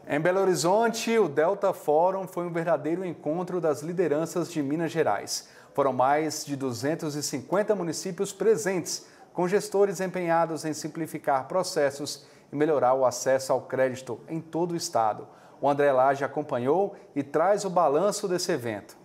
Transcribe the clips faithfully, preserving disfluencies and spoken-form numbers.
Em Belo Horizonte, o Delta Fórum foi um verdadeiro encontro das lideranças de Minas Gerais. Foram mais de duzentos e cinquenta municípios presentes, com gestores empenhados em simplificar processos e melhorar o acesso ao crédito em todo o estado. O André Lage acompanhou e traz o balanço desse evento.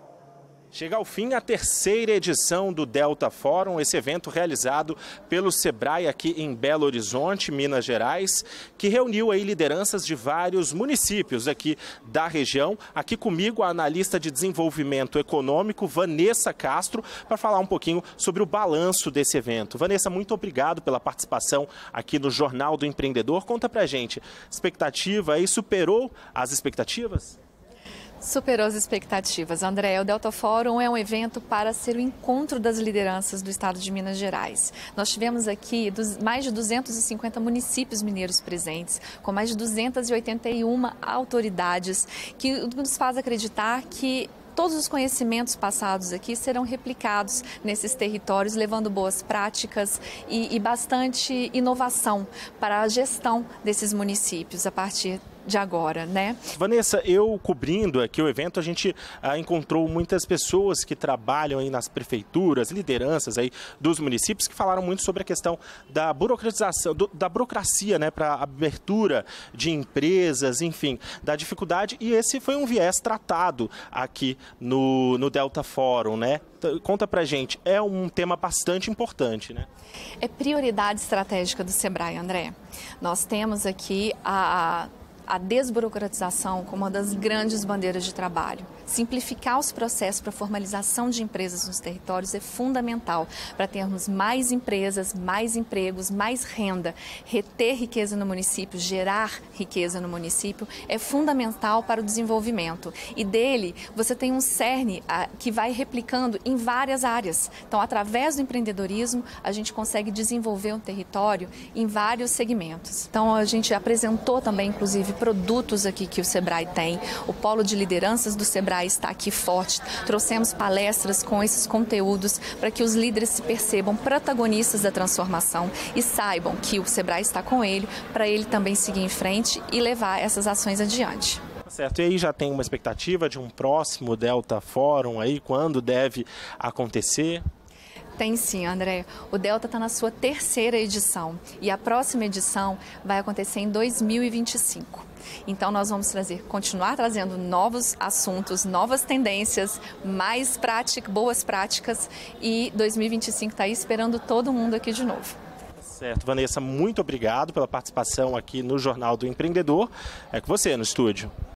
Chega ao fim a terceira edição do Delta Fórum, esse evento realizado pelo Sebrae aqui em Belo Horizonte, Minas Gerais, que reuniu aí lideranças de vários municípios aqui da região. Aqui comigo a analista de desenvolvimento econômico, Vanessa Castro, para falar um pouquinho sobre o balanço desse evento. Vanessa, muito obrigado pela participação aqui no Jornal do Empreendedor. Conta pra gente, expectativa aí superou as expectativas? Superou as expectativas, André. O Delta Fórum é um evento para ser o encontro das lideranças do estado de Minas Gerais. Nós tivemos aqui mais de duzentos e cinquenta municípios mineiros presentes, com mais de duzentas e oitenta e uma autoridades, que nos faz acreditar que todos os conhecimentos passados aqui serão replicados nesses territórios, levando boas práticas e, e bastante inovação para a gestão desses municípios a partir de agora, né? Vanessa, eu cobrindo aqui o evento, a gente ah, encontrou muitas pessoas que trabalham aí nas prefeituras, lideranças aí dos municípios, que falaram muito sobre a questão da burocratização, do, da burocracia, né, para abertura de empresas, enfim, da dificuldade, e esse foi um viés tratado aqui no, no Delta Fórum, né? Conta pra gente, é um tema bastante importante, né? É prioridade estratégica do Sebrae, André. Nós temos aqui a a desburocratização como uma das grandes bandeiras de trabalho. Simplificar os processos para a formalização de empresas nos territórios é fundamental para termos mais empresas, mais empregos, mais renda. Reter riqueza no município, gerar riqueza no município é fundamental para o desenvolvimento. E dele, você tem um cerne que vai replicando em várias áreas. Então, através do empreendedorismo, a gente consegue desenvolver um território em vários segmentos. Então, a gente apresentou também, inclusive, produtos aqui que o Sebrae tem. O polo de lideranças do Sebrae está aqui forte. Trouxemos palestras com esses conteúdos para que os líderes se percebam protagonistas da transformação e saibam que o Sebrae está com ele, para ele também seguir em frente e levar essas ações adiante. Certo, e aí já tem uma expectativa de um próximo Delta Fórum aí, quando deve acontecer? Tem sim, André. O Delta está na sua terceira edição e a próxima edição vai acontecer em dois mil e vinte e cinco. Então nós vamos trazer, continuar trazendo novos assuntos, novas tendências, mais práticas, boas práticas, e dois mil e vinte e cinco está aí esperando todo mundo aqui de novo. Certo, Vanessa, muito obrigado pela participação aqui no Jornal do Empreendedor. É com você no estúdio.